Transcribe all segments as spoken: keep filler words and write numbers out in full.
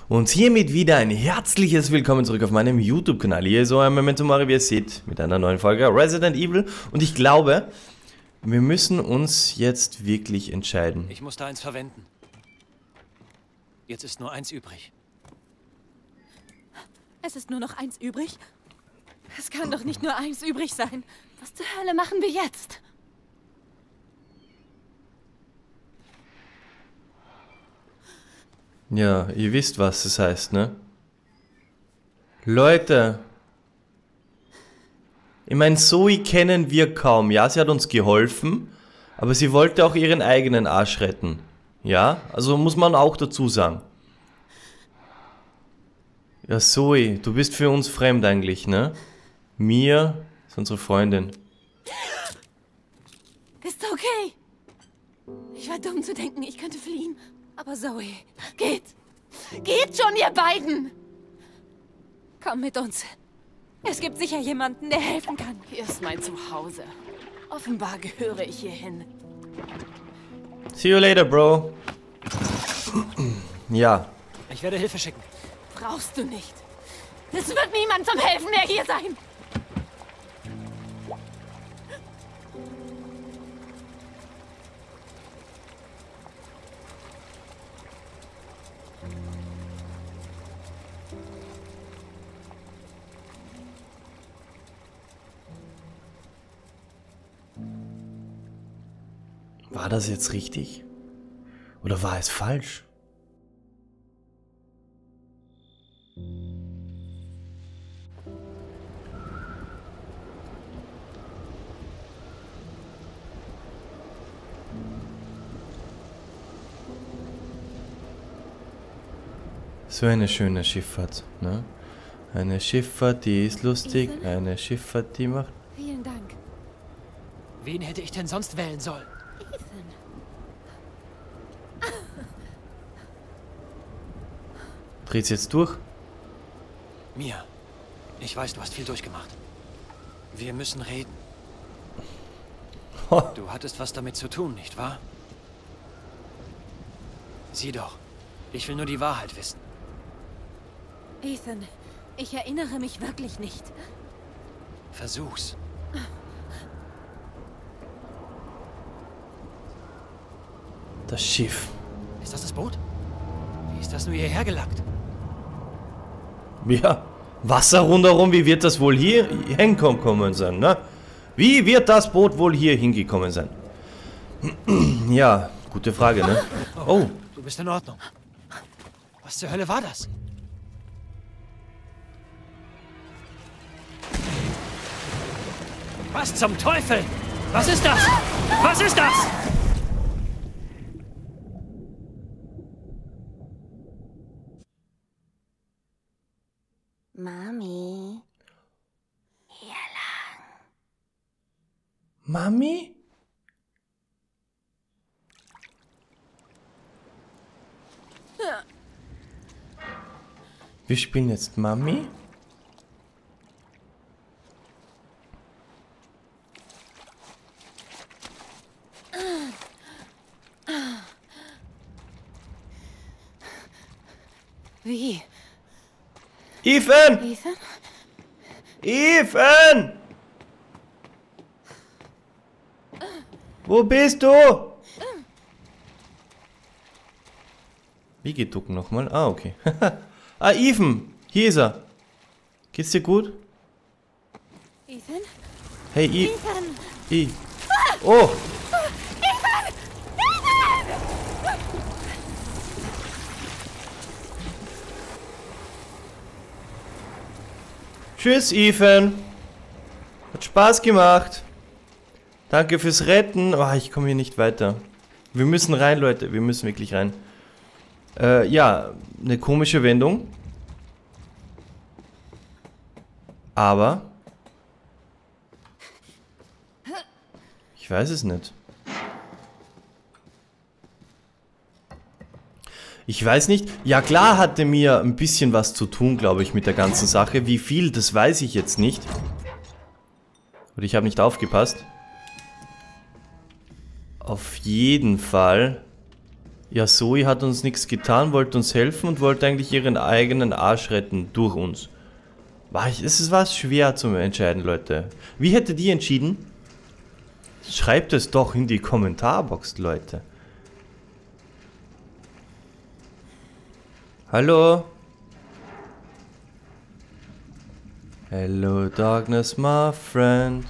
Und hiermit wieder ein herzliches Willkommen zurück auf meinem YouTube-Kanal. Hier ist euer Memento Mori, wie ihr seht, mit einer neuen Folge Resident Evil. Und ich glaube, wir müssen uns jetzt wirklich entscheiden. Ich muss da eins verwenden. Jetzt ist nur eins übrig. Es ist nur noch eins übrig? Es kann doch nicht nur eins übrig sein. Was zur Hölle machen wir jetzt? Ja, ihr wisst, was das heißt, ne? Leute. Ich meine, Zoe kennen wir kaum. Ja, sie hat uns geholfen, aber sie wollte auch ihren eigenen Arsch retten. Ja, also muss man auch dazu sagen. Ja, Zoe, du bist für uns fremd eigentlich, ne? Mia ist unsere Freundin. Ist okay. Ich war dumm zu denken, ich könnte fliehen. Aber Zoe, geht. Geht schon, ihr beiden. Komm mit uns. Es gibt sicher jemanden, der helfen kann. Hier ist mein Zuhause. Offenbar gehöre ich hierhin. See you later, Bro. Ja. Ich werde Hilfe schicken. Brauchst du nicht. Es wird niemand zum Helfen mehr hier sein. War das jetzt richtig? Oder war es falsch? So eine schöne Schifffahrt, ne? Eine Schifffahrt, die ist lustig, eine Schifffahrt, die macht... Vielen Dank. Wen hätte ich denn sonst wählen sollen? Dreht's jetzt durch? Mia, ich weiß, du hast viel durchgemacht. Wir müssen reden. Ho. Du hattest was damit zu tun, nicht wahr? Sieh doch, ich will nur die Wahrheit wissen. Ethan, ich erinnere mich wirklich nicht. Versuch's. Das Schiff. Ist das das Boot? Wie ist das nur hierher gelackt? Ja, Wasser rundherum, wie wird das wohl hier hinkommen sein, ne? Wie wird das Boot wohl hier hingekommen sein? Ja, gute Frage, ne? Oh. Du bist in Ordnung. Was zur Hölle war das? Was zum Teufel? Was ist das? Was ist das? Mami. Hier lang. Mami? Wir spielen jetzt Mami? Wie? Ethan! Ethan? Ethan! Wo bist du? Wie geht ducken nochmal? Ah, okay. Ah, Ethan! Hier ist er. Geht's dir gut? Ethan? Hey, I... Ethan! I... Oh! Ethan! Ethan! Tschüss, Ethan. Hat Spaß gemacht. Danke fürs Retten. Oh, ich komme hier nicht weiter. Wir müssen rein, Leute. Wir müssen wirklich rein. Äh, ja, eine komische Wendung. Aber... Ich weiß es nicht. Ich weiß nicht. Ja, klar hatte mir ein bisschen was zu tun, glaube ich, mit der ganzen Sache. Wie viel, das weiß ich jetzt nicht. Oder ich habe nicht aufgepasst. Auf jeden Fall Ja, Zoe hat uns nichts getan, wollte uns helfen und wollte eigentlich ihren eigenen Arsch retten durch uns. War ich, es war schwer zu entscheiden, Leute. Wie hättet ihr entschieden? Schreibt es doch in die Kommentarbox, Leute. Hallo? Hello, darkness, my friend.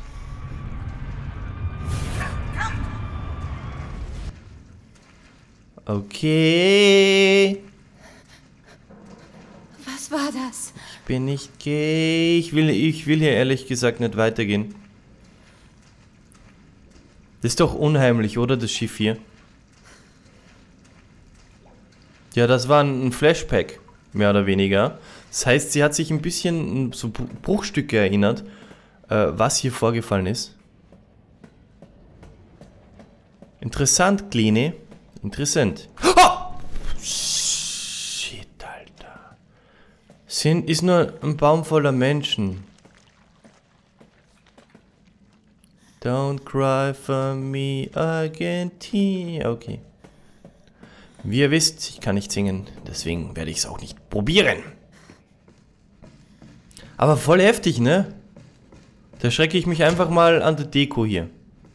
Okay. Was war das? Ich bin nicht gay. Ich will, ich will hier ehrlich gesagt nicht weitergehen. Das ist doch unheimlich, oder? Das Schiff hier. Ja, das war ein Flashback, mehr oder weniger. Das heißt, sie hat sich ein bisschen so Bruchstücke erinnert, äh, was hier vorgefallen ist. Interessant, Kleine. Interessant. Oh! Shit, Alter. Sind, ist nur ein Baum voller Menschen. Don't cry for me, Argentina. Okay. Wie ihr wisst, ich kann nicht singen, deswegen werde ich es auch nicht probieren. Aber voll heftig, ne? Da schrecke ich mich einfach mal an der Deko hier.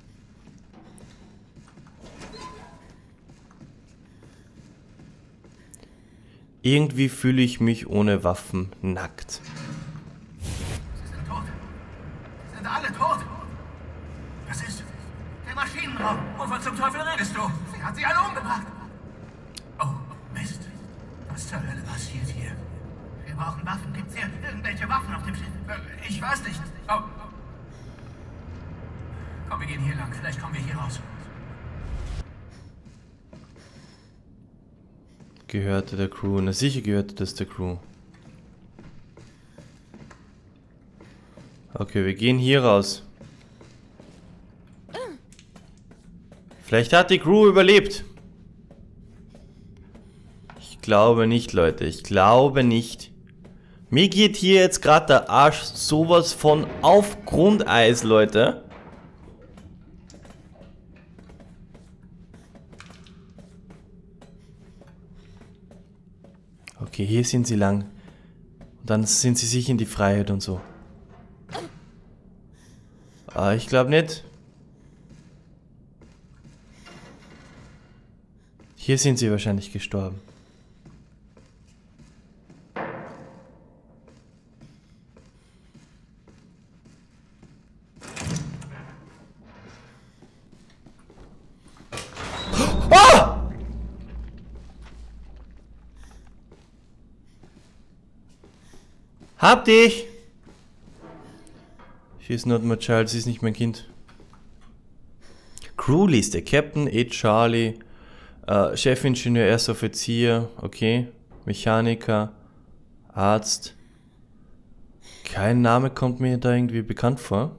Irgendwie fühle ich mich ohne Waffen nackt. Sie sind tot. Sie sind alle tot. Was ist? Der Maschinenraum. Wovon zum Teufel redest du? Sie hat sie alle umgebracht. Oh, Mist. Was zur Hölle passiert hier? Wir brauchen Waffen. Gibt's hier irgendwelche Waffen auf dem Schiff? Äh, Ich weiß nicht. Oh. Komm, wir gehen hier lang. Vielleicht kommen wir hier raus. Gehörte der Crew. Na sicher gehörte das der Crew. Okay, wir gehen hier raus. Vielleicht hat die Crew überlebt. Ich glaube nicht, Leute. Ich glaube nicht. Mir geht hier jetzt gerade der Arsch sowas von auf Grundeis, Leute. Okay, hier sind sie lang. Und dann sind sie sich in die Freiheit und so. Ah, ich glaube nicht. Hier sind sie wahrscheinlich gestorben. Hab dich! She's not my child, sie ist nicht mein Kind. Crewliste, Captain, A. Charlie, äh, Chefingenieur, Erster Offizier, okay, Mechaniker, Arzt. Kein Name kommt mir da irgendwie bekannt vor.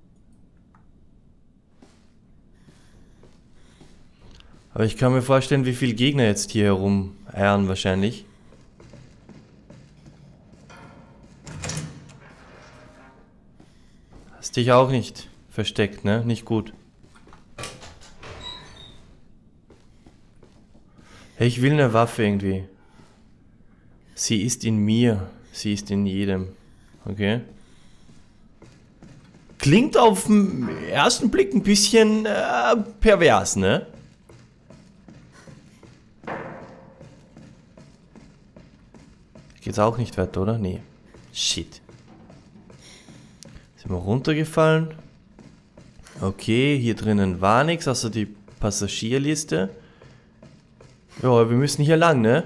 Aber ich kann mir vorstellen, wie viele Gegner jetzt hier herum eiern wahrscheinlich. Hast dich auch nicht versteckt, ne? Nicht gut. Hey, ich will eine Waffe irgendwie. Sie ist in mir. Sie ist in jedem. Okay. Klingt auf den ersten Blick ein bisschen äh, pervers, ne? Geht's auch nicht weiter, oder? Nee. Shit. Sind wir runtergefallen? Okay, hier drinnen war nichts, außer die Passagierliste. Ja, wir müssen hier lang, ne?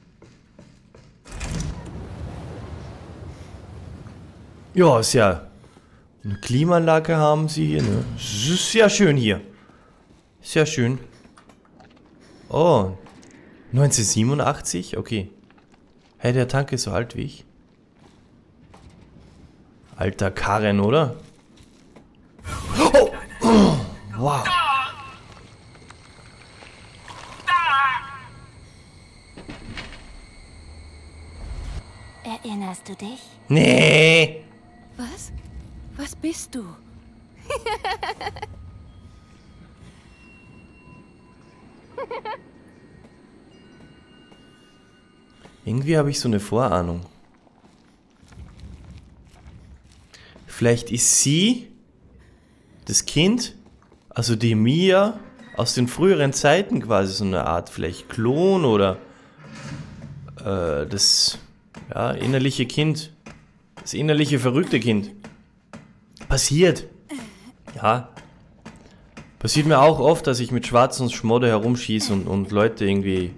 Ja, ist ja... Eine Klimaanlage haben sie hier, ne? Es ist sehr schön hier. Sehr schön. Oh. neunzehnhundertsiebenundachtzig? Okay. Hey, der Tank ist so alt wie ich. Alter Karen, oder? Oh. Oh. Wow. Erinnerst du dich? Nee. Was? Was bist du? Irgendwie habe ich so eine Vorahnung. Vielleicht ist sie das Kind, also die Mia, aus den früheren Zeiten quasi so eine Art vielleicht Klon oder äh, das ja, innerliche Kind. Das innerliche verrückte Kind. Passiert. Ja. Passiert mir auch oft, dass ich mit schwarzen Schmodder herumschieße und, und Leute irgendwie...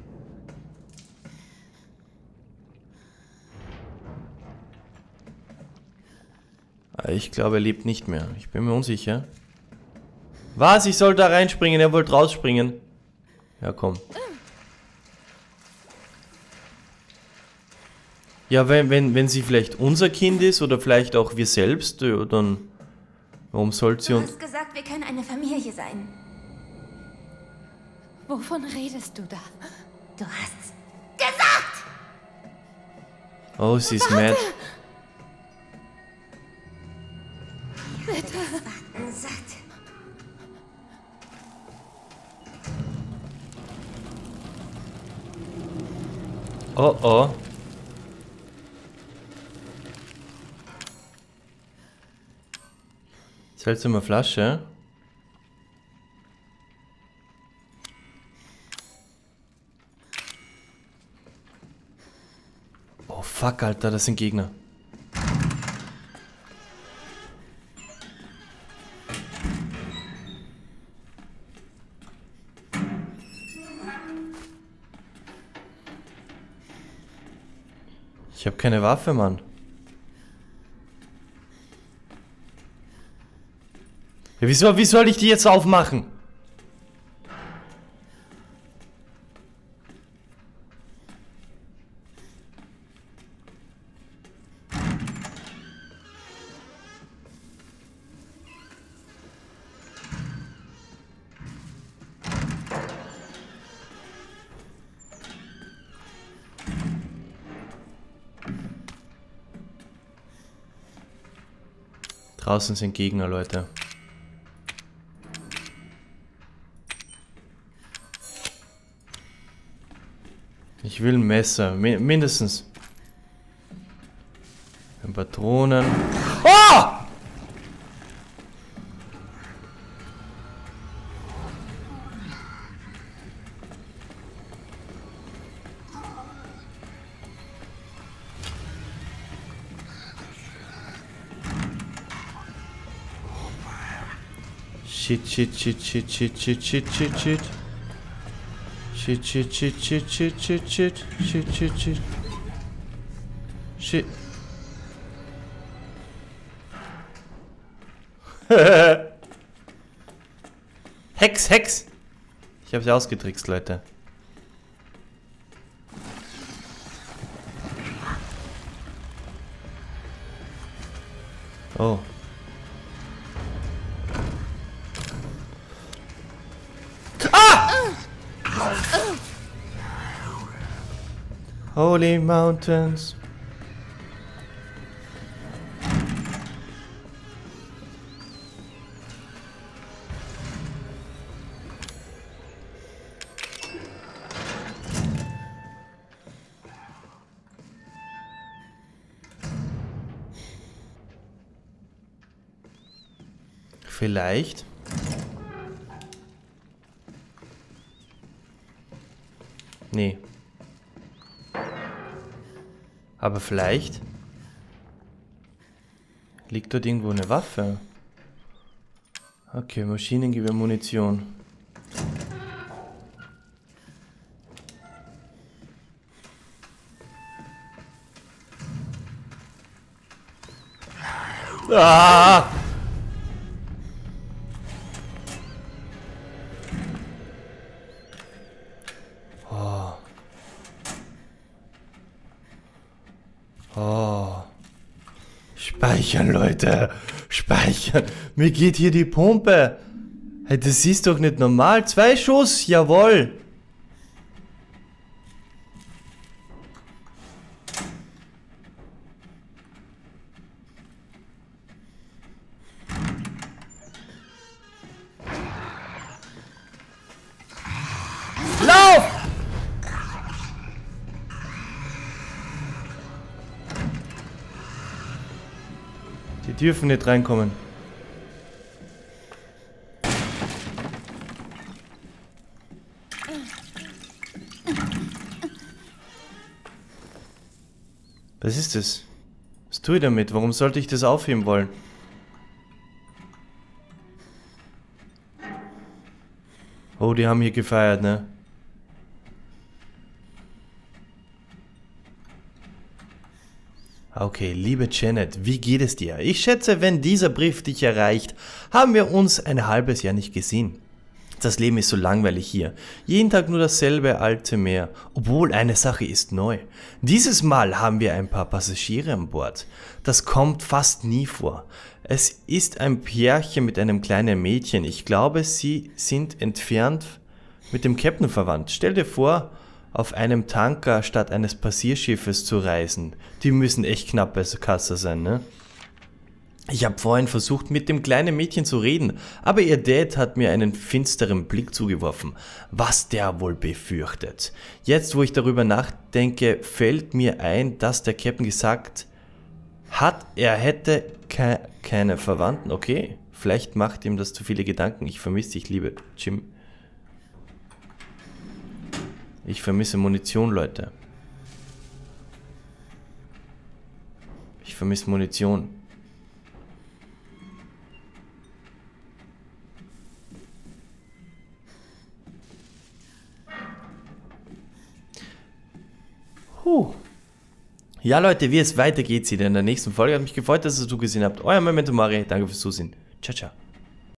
Ich glaube, er lebt nicht mehr. Ich bin mir unsicher. Was? Ich soll da reinspringen? Er wollte rausspringen. Ja, komm. Ja, wenn, wenn, wenn sie vielleicht unser Kind ist oder vielleicht auch wir selbst, dann... Warum sollte sie Du uns... hast gesagt, wir können eine Familie sein. Wovon redest du da? Du hast's gesagt! Oh, sie ist mad. Bitte. Warten satt. Oh, oh. Seltsame Flasche. Oh fuck, Alter, das sind Gegner. Ich habe keine Waffe, Mann. Ja, wieso, wie soll ich die jetzt aufmachen? Draußen sind Gegner, Leute. Ich will ein Messer, mi mindestens. Patronen. Oh! Shit, shit, shit, shit, shit, shit, shit, shit, shit. Shit, shit, shit, shit, shit, shit, shit, shit, shit, shit. Shit. Hex, Hex! Ich habe sie ausgetrickst, Leute. Oh. Holy Mountains. Vielleicht. Nee. Aber vielleicht liegt dort irgendwo eine Waffe. Okay, Maschinengewehr, Munition. Ah! Oh. Oh. Speichern, Leute. Speichern. Mir geht hier die Pumpe. Hey, das ist doch nicht normal. Zwei Schuss, jawohl. Lauf! Die dürfen nicht reinkommen. Was ist das? Was tue ich damit? Warum sollte ich das aufheben wollen? Oh, die haben hier gefeiert, ne? Okay, liebe Janet, wie geht es dir? Ich schätze, wenn dieser Brief dich erreicht, haben wir uns ein halbes Jahr nicht gesehen. Das Leben ist so langweilig hier. Jeden Tag nur dasselbe alte Meer. Obwohl, eine Sache ist neu. Dieses Mal haben wir ein paar Passagiere an Bord. Das kommt fast nie vor. Es ist ein Pärchen mit einem kleinen Mädchen. Ich glaube, sie sind entfernt mit dem Captain verwandt. Stell dir vor, auf einem Tanker statt eines Passierschiffes zu reisen. Die müssen echt knapp bei Kasse sein, ne? Ich habe vorhin versucht, mit dem kleinen Mädchen zu reden, aber ihr Dad hat mir einen finsteren Blick zugeworfen. Was der wohl befürchtet. Jetzt, wo ich darüber nachdenke, fällt mir ein, dass der Captain gesagt hat, er hätte ke keine Verwandten. Okay, vielleicht macht ihm das zu viele Gedanken. Ich vermisse dich, liebe Jim. Ich vermisse Munition, Leute. Ich vermisse Munition. Huh. Ja, Leute, wie es weitergeht, seht ihr in der nächsten Folge. Hat mich gefreut, dass ihr es zugesehen habt. Euer Memento Mori. Danke fürs Zusehen. Ciao, ciao.